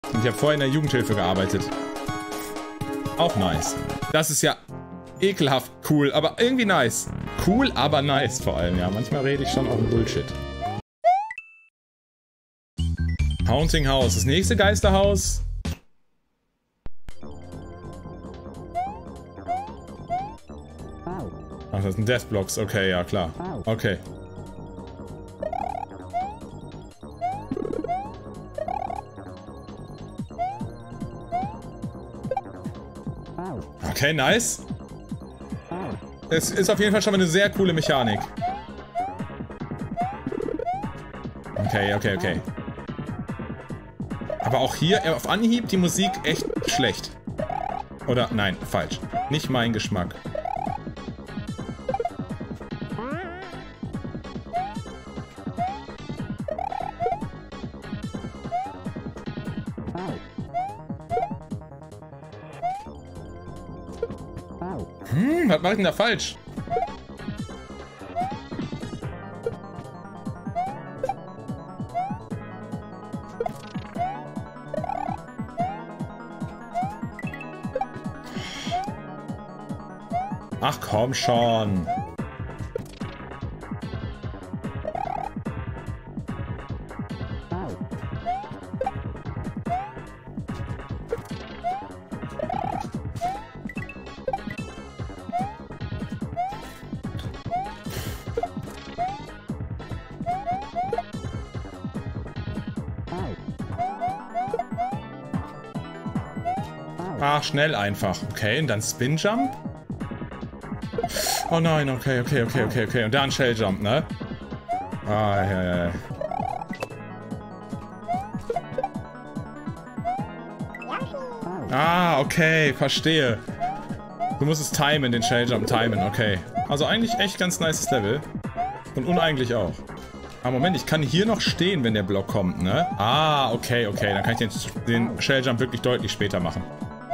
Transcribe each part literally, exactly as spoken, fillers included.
Und ich habe vorher in der Jugendhilfe gearbeitet. Auch nice. Das ist ja ekelhaft cool, aber irgendwie nice. Cool, aber nice vor allem, ja. Manchmal rede ich schon auch Bullshit. Haunting House. Das nächste Geisterhaus. Ach, das sind Deathblocks. Okay, ja, klar. Okay. Okay, nice. Es ist auf jeden Fall schon mal eine sehr coole Mechanik. Okay, okay, okay. Aber auch hier auf Anhieb die Musik echt schlecht. Oder, nein, falsch. Nicht mein Geschmack. Hm, was mache ich denn da falsch? Ach komm schon. Ach, schnell einfach. Okay, und dann Spin Jump? Oh nein, okay, okay, okay, okay, okay. Und dann Shell Jump, ne? Ah, ja, ja, ja. Ah, okay, verstehe. Du musst es timen, den Shell Jump timen, okay. Also eigentlich echt ganz nices Level. Und uneigentlich auch. Ah, Moment, ich kann hier noch stehen, wenn der Block kommt, ne? Ah, okay, okay. Dann kann ich den, den Shell Jump wirklich deutlich später machen.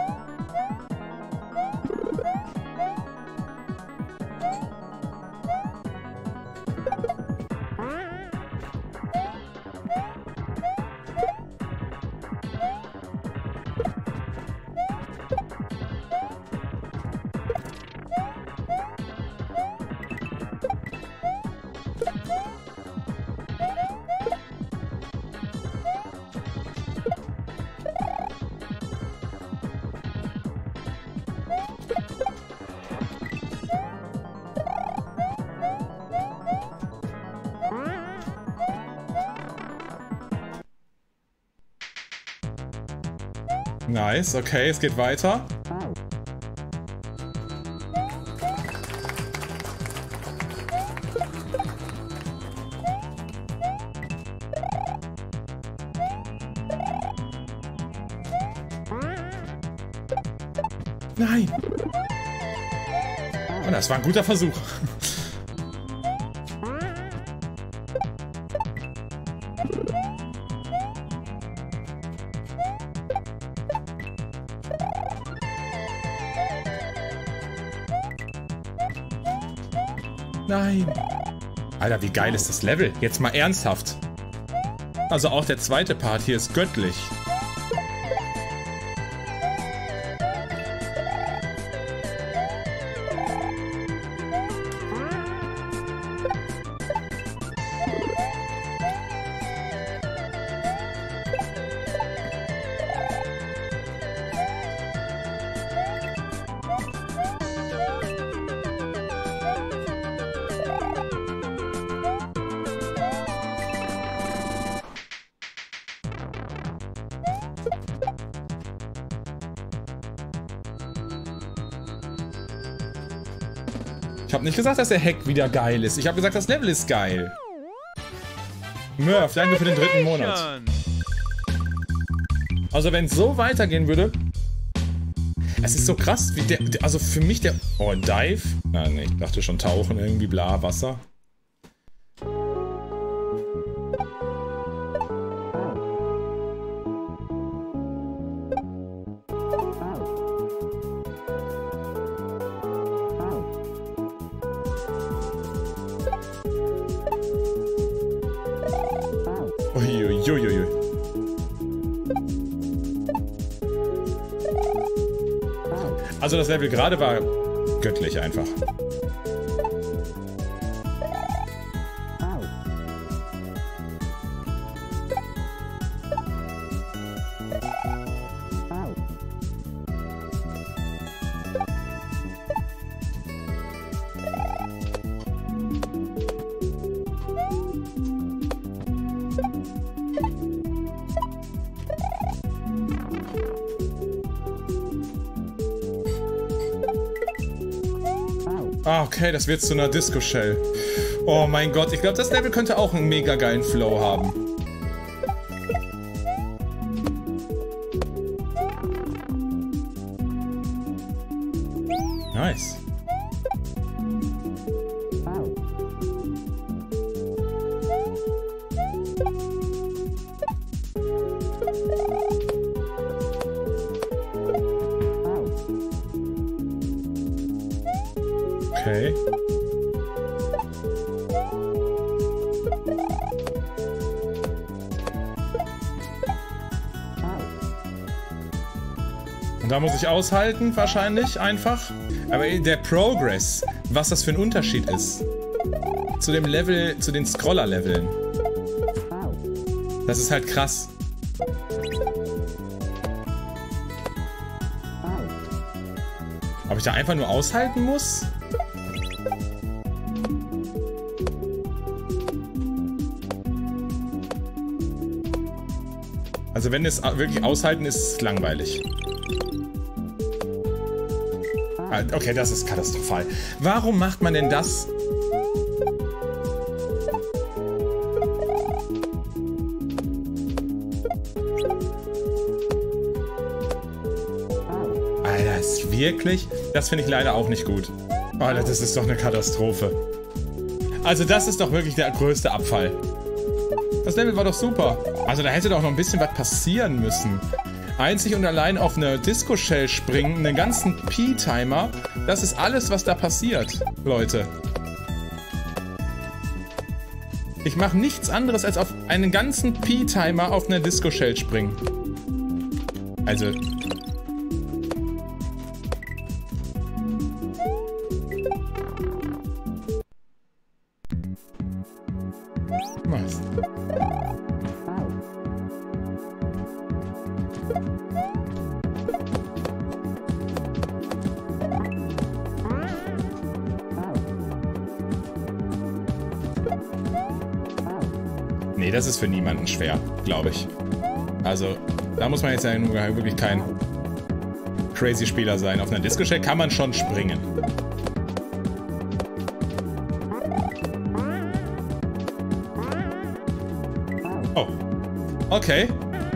Nice, okay, es geht weiter. Nein! Oh, das war ein guter Versuch. Nein. Alter, wie geil ist das Level? Jetzt mal ernsthaft. Also auch der zweite Part hier ist göttlich. Ich habe nicht gesagt, dass der Hack wieder geil ist. Ich habe gesagt, das Level ist geil. Murph, danke für den dritten Monat. Also wenn es so weitergehen würde... Es ist so krass, wie der... Also für mich der... Oh, ein Dive? Nein, nee, ich dachte schon tauchen irgendwie, bla, Wasser. Uiuiuiui. Also das Level gerade war göttlich einfach. Ah, okay, das wird zu einer Disco-Shell. Oh mein Gott, ich glaube, das Level könnte auch einen mega geilen Flow haben. Nice. Okay. Und da muss ich aushalten, wahrscheinlich, einfach. Aber der Progress, was das für ein Unterschied ist. Zu dem Level, zu den Scroller-Leveln. Das ist halt krass. Ob ich da einfach nur aushalten muss? Also wenn es wirklich aushalten ist, ist es langweilig. Okay, das ist katastrophal. Warum macht man denn das? Alter, das ist wirklich... Das finde ich leider auch nicht gut. Alter, das ist doch eine Katastrophe. Also das ist doch wirklich der größte Abfall. Das Level war doch super. Also da hätte doch noch ein bisschen was passieren müssen. Einzig und allein auf eine Disco-Shell springen, einen ganzen P-Timer. Das ist alles, was da passiert, Leute. Ich mache nichts anderes, als auf einen ganzen P-Timer auf eine Disco-Shell springen. Also... Was? Nee, das ist für niemanden schwer, glaube ich. Also, da muss man jetzt ja nur wirklich kein crazy Spieler sein. Auf einer Disco-Shell kann man schon springen. Oh. Okay.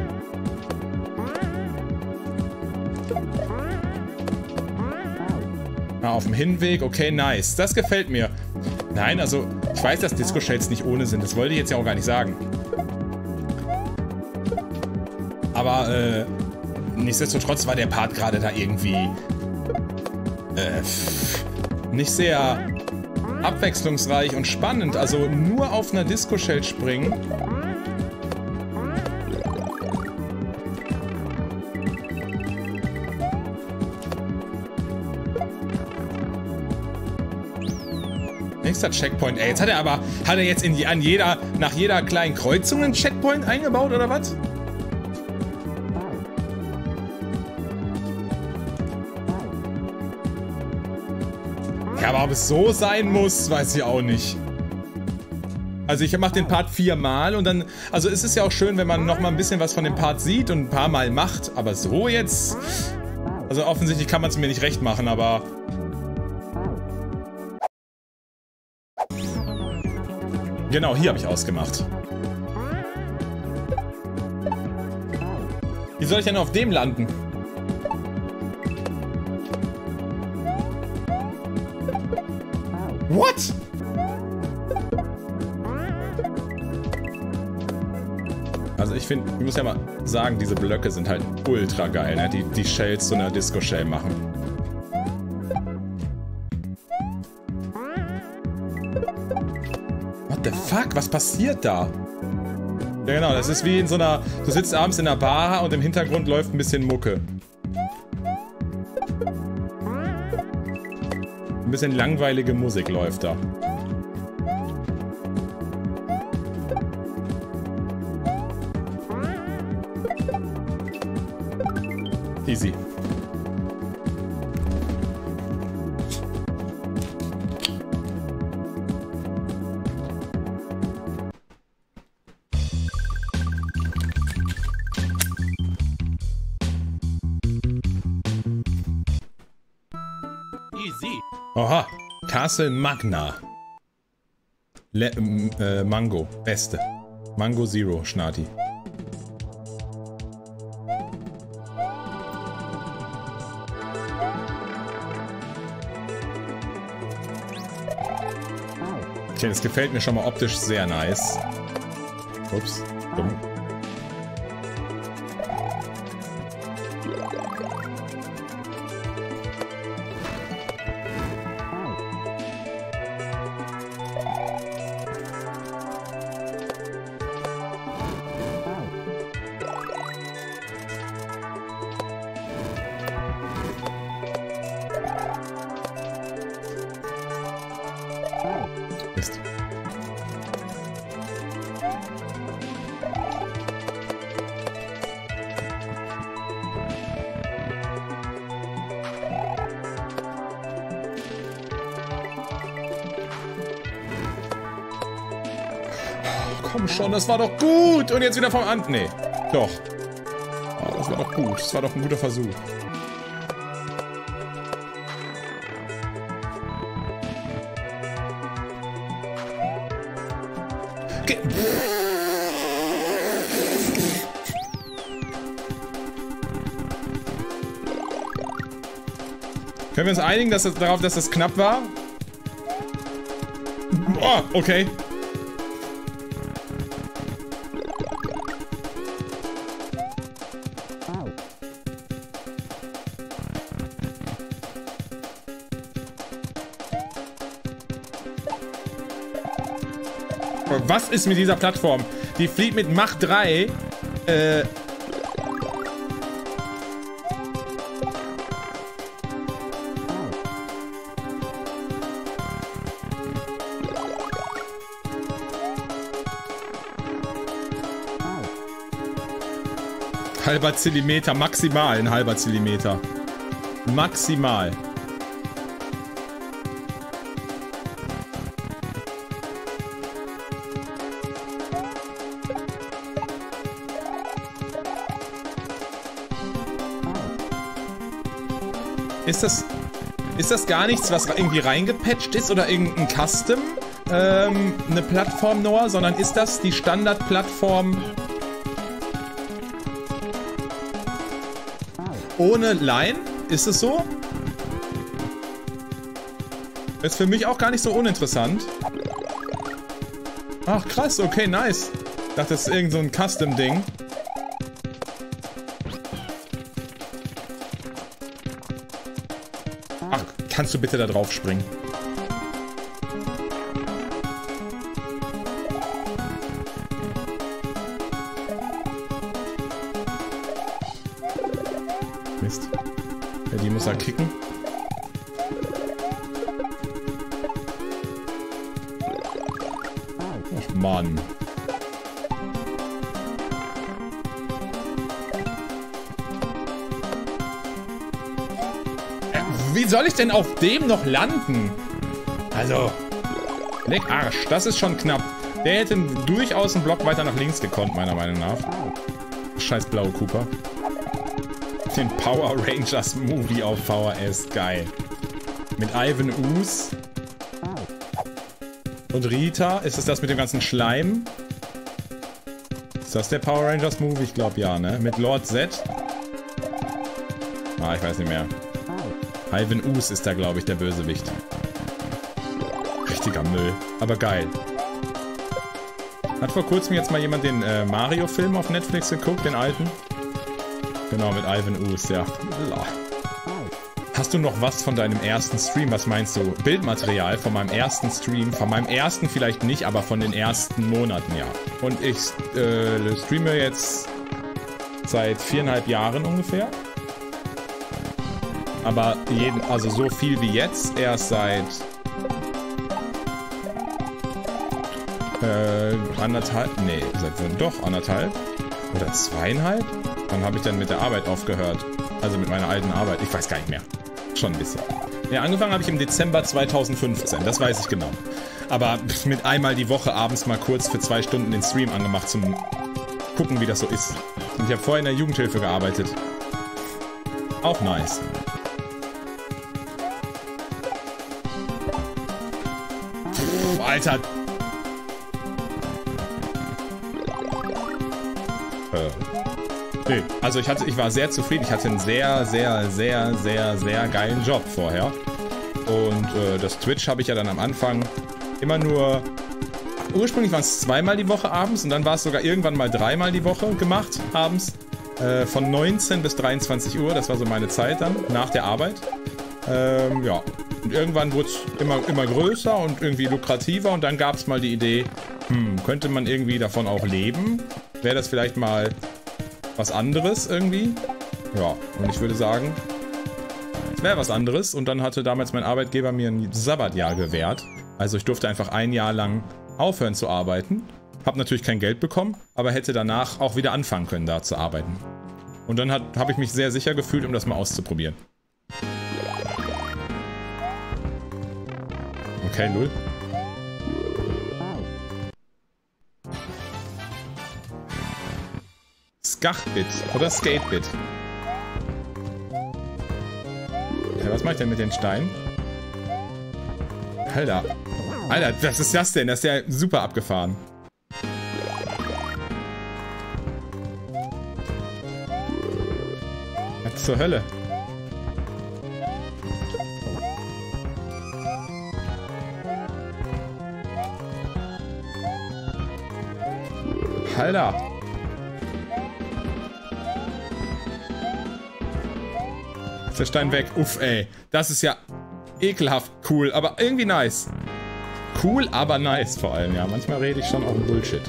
Ah, auf dem Hinweg. Okay, nice. Das gefällt mir. Nein, also, ich weiß, dass Disco-Shells nicht ohne sind. Das wollte ich jetzt ja auch gar nicht sagen. Aber, äh, nichtsdestotrotz war der Part gerade da irgendwie, äh, nicht sehr abwechslungsreich und spannend. Also, nur auf einer Disco-Shell springen. Nächster Checkpoint. Ey, jetzt hat er aber, hat er jetzt in die, an jeder, nach jeder kleinen Kreuzung einen Checkpoint eingebaut, oder was? Ja, aber ob es so sein muss, weiß ich auch nicht. Also ich mache den Part viermal und dann, also es ist ja auch schön, wenn man noch mal ein bisschen was von dem Part sieht und ein paar Mal macht, aber so jetzt, also offensichtlich kann man es mir nicht recht machen, aber... Genau, hier habe ich ausgemacht. Wie soll ich denn auf dem landen? What? Also ich finde, ich muss ja mal sagen, diese Blöcke sind halt ultra geil, ne? Die, die Shells zu einer Disco-Shell machen. What the fuck? Was passiert da? Ja genau, das ist wie in so einer... Du sitzt abends in einer Bar und im Hintergrund läuft ein bisschen Mucke. Ein bisschen langweilige Musik läuft da. Easy. Oha, Castle Magna. Le äh, Mango, beste. Mango Zero, Schnati. Okay, das gefällt mir schon mal optisch sehr nice. Ups, dumm. Mist. Komm schon, das war doch gut! Und jetzt wieder vom An... Nee, doch. Oh, das war doch gut. Das war doch ein guter Versuch. Ge Können wir uns einigen, dass das, darauf, dass das knapp war? Oh, okay. Was ist mit dieser Plattform? Die fliegt mit Mach drei. Äh. Halber Zentimeter, maximal ein halber Zentimeter. Maximal. Ist das, ist das gar nichts, was irgendwie reingepatcht ist oder irgendein Custom, ähm, eine Plattform nur, sondern ist das die Standardplattform ohne Line? Ist es so? Ist für mich auch gar nicht so uninteressant. Ach krass, okay, nice. Ich dachte, das ist irgend so ein Custom-Ding. Ach, kannst du bitte da drauf springen? Mist. Ja, die muss er kicken. Ach Mann. Wie soll ich denn auf dem noch landen? Also, leck Arsch, das ist schon knapp. Der hätte durchaus einen Block weiter nach links gekonnt, meiner Meinung nach. Scheiß blaue Cooper. Den Power Rangers Movie auf V H S, geil. Mit Ivan Ooze. Und Rita, ist es das mit dem ganzen Schleim? Ist das der Power Rangers Movie? Ich glaube ja, ne? Mit Lord Z. Ah, ich weiß nicht mehr. Ivan Ooze ist da, glaube ich, der Bösewicht. Richtiger Müll, aber geil. Hat vor kurzem jetzt mal jemand den äh, Mario-Film auf Netflix geguckt, den alten? Genau, mit Ivan Ooze, ja. Hast du noch was von deinem ersten Stream? Was meinst du? Bildmaterial von meinem ersten Stream? Von meinem ersten vielleicht nicht, aber von den ersten Monaten, ja. Und ich äh, streame jetzt seit viereinhalb Jahren ungefähr. Aber jeden, also so viel wie jetzt erst seit äh, anderthalb, nee, seit doch anderthalb oder zweieinhalb. Wann habe ich dann mit der Arbeit aufgehört? Also mit meiner alten Arbeit. Ich weiß gar nicht mehr. Schon ein bisschen. Ja, angefangen habe ich im Dezember zweitausendfünfzehn, das weiß ich genau. Aber mit einmal die Woche abends mal kurz für zwei Stunden den Stream angemacht zum gucken, wie das so ist. Und ich habe vorher in der Jugendhilfe gearbeitet. Auch nice. Pff, Alter. Äh. Nee, also ich hatte, ich war sehr zufrieden. Ich hatte einen sehr, sehr, sehr, sehr, sehr geilen Job vorher. Und äh, das Twitch habe ich ja dann am Anfang immer nur... Ursprünglich waren es zweimal die Woche abends und dann war es sogar irgendwann mal dreimal die Woche gemacht abends. Äh, von neunzehn bis dreiundzwanzig Uhr, das war so meine Zeit dann, nach der Arbeit. Ähm, ja. Und irgendwann wurde es immer, immer größer und irgendwie lukrativer und dann gab es mal die Idee, hm, könnte man irgendwie davon auch leben? Wäre das vielleicht mal was anderes irgendwie? Ja, und ich würde sagen, es wäre was anderes. Und dann hatte damals mein Arbeitgeber mir ein Sabbatjahr gewährt. Also ich durfte einfach ein Jahr lang aufhören zu arbeiten. Hab natürlich kein Geld bekommen, aber hätte danach auch wieder anfangen können, da zu arbeiten. Und dann habe ich mich sehr sicher gefühlt, um das mal auszuprobieren. Okay, null. Skachbit oder Skatebit. Ja, was mache ich denn mit den Steinen? Alter. Alter, was ist das denn? Das ist ja super abgefahren. Was zur Hölle? Alter. Ist der Stein weg? Uff, ey. Das ist ja ekelhaft cool, aber irgendwie nice. Cool, aber nice vor allem, ja. Manchmal rede ich schon auch Bullshit.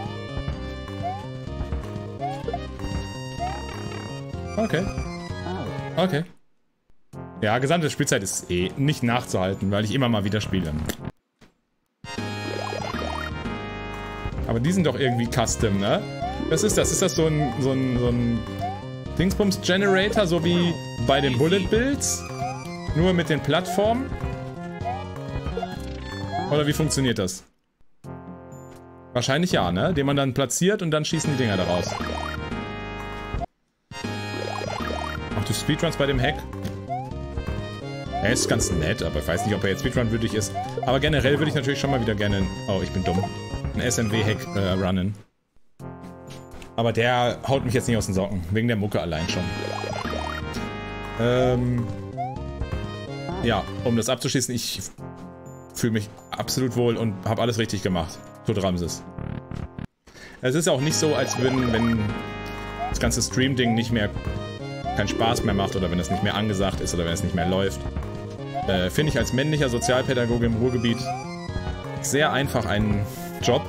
Okay. Okay. Ja, gesamte Spielzeit ist eh nicht nachzuhalten, weil ich immer mal wieder spiele. Aber die sind doch irgendwie custom, ne? Was ist das? Ist das so ein, so ein, so ein Dingsbums-Generator, so wie bei den Bullet Bills? Nur mit den Plattformen? Oder wie funktioniert das? Wahrscheinlich ja, ne? Den man dann platziert und dann schießen die Dinger da raus. Auch die Speedruns bei dem Hack. Er ist ganz nett, aber ich weiß nicht, ob er jetzt Speedrun-würdig ist. Aber generell würde ich natürlich schon mal wieder gerne... Oh, ich bin dumm. Ein S M W-Hack äh, runnen. Aber der haut mich jetzt nicht aus den Socken. Wegen der Mucke allein schon. Ähm... Ja, um das abzuschließen, ich fühle mich absolut wohl und habe alles richtig gemacht. Tut Ramses. Es ist ja auch nicht so, als würden, wenn das ganze Stream-Ding nicht mehr keinen Spaß mehr macht oder wenn es nicht mehr angesagt ist oder wenn es nicht mehr läuft. Äh, finde ich als männlicher Sozialpädagoge im Ruhrgebiet sehr einfach einen Job.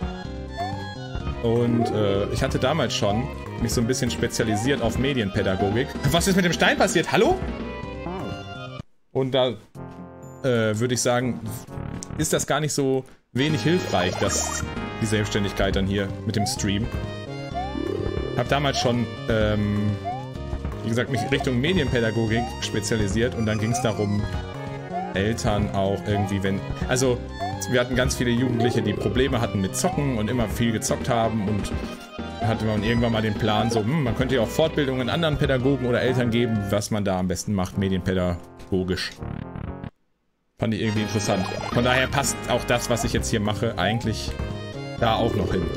Und äh, ich hatte damals schon mich so ein bisschen spezialisiert auf Medienpädagogik. Was ist mit dem Stein passiert? Hallo? Und da äh, würde ich sagen, ist das gar nicht so wenig hilfreich, dass die Selbstständigkeit dann hier mit dem Stream. Hab damals schon, ähm, wie gesagt, mich Richtung Medienpädagogik spezialisiert und dann ging es darum, Eltern auch irgendwie, wenn... Also, wir hatten ganz viele Jugendliche, die Probleme hatten mit Zocken und immer viel gezockt haben und hatte man irgendwann mal den Plan, so, hm, man könnte ja auch Fortbildungen anderen Pädagogen oder Eltern geben, was man da am besten macht, medienpädagogisch. Fand ich irgendwie interessant. Von daher passt auch das, was ich jetzt hier mache, eigentlich da auch noch hin.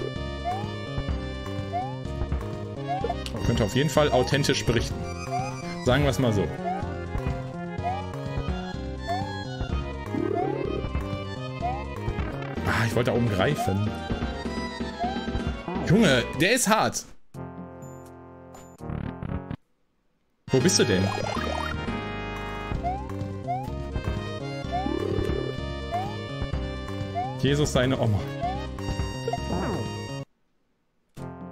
Man könnte auf jeden Fall authentisch berichten. Sagen wir es mal so. Ah, ich wollte da oben greifen. Junge, der ist hart. Wo bist du denn? Jesus, seine Oma.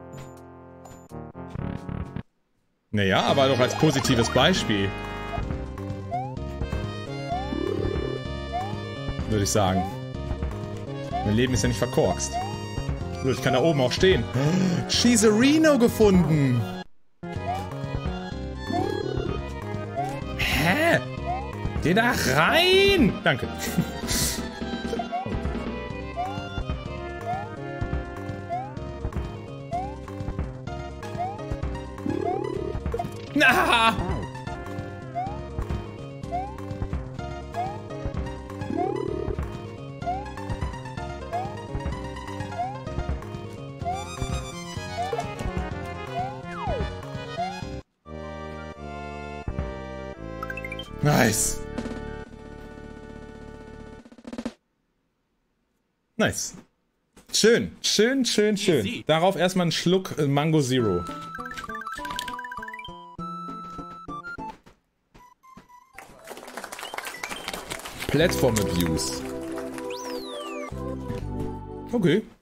Naja, aber doch als positives Beispiel. würde ich sagen. Mein Leben ist ja nicht verkorkst. So, ich kann da oben auch stehen. Cheeserino gefunden! Hä? Geh da rein! Danke. Na! Nice. Nice. Schön, schön, schön, schön. Easy. Darauf erstmal einen Schluck äh, Mango Zero. Platform Abuse. Okay.